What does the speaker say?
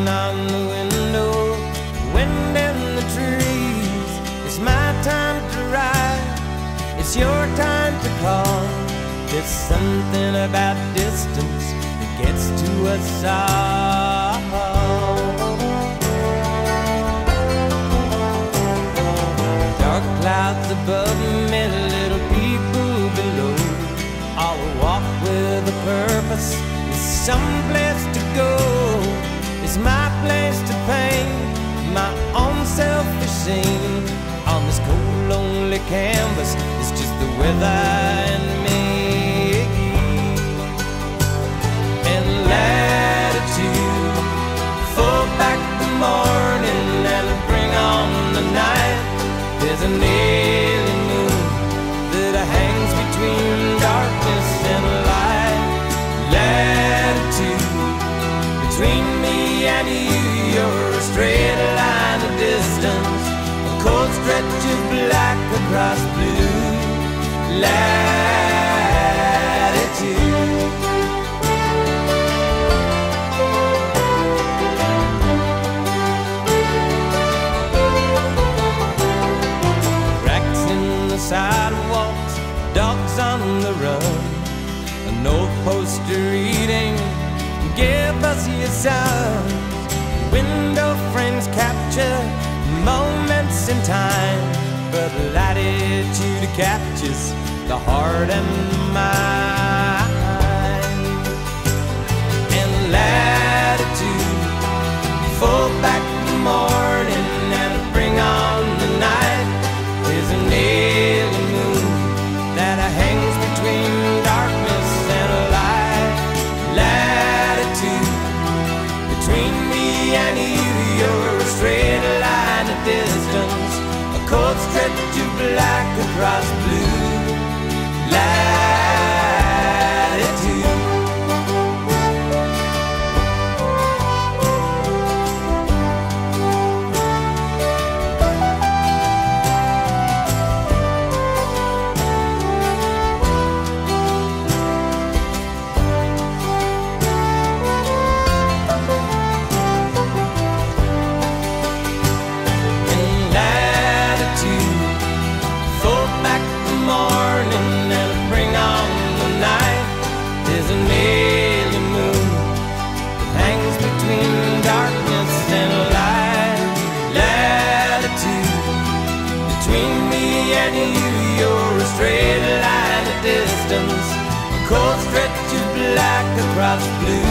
on the window, wind in the trees. It's my time to ride, it's your time to call. There's something about distance that gets to us all. Dark clouds above me, little people below, all walk with a purpose, someplace to go. It's my place to paint my own selfish scene. On this cold, lonely canvas, it's just the weather and me. And latitude, fold back the morning and bring on the night. There's an alien moon that hangs between darkness and light. Latitude, between me and you, you're a straight line of distance, a cold stretch of black across blue. Latitude. Cracks in the sidewalks, dogs on the run, an old poster reading, give us your signs. Window frames capture moments in time, but latitude captures the heart and the mind. And latitude, fold back the morning and bring on the night. There's an alien moon that hangs between darkness and light. Latitude, between me and you, you're a straight line of distance, a cold stretch of black across blue. Latitude. Straight line of distance, a cold stretch of black across blue.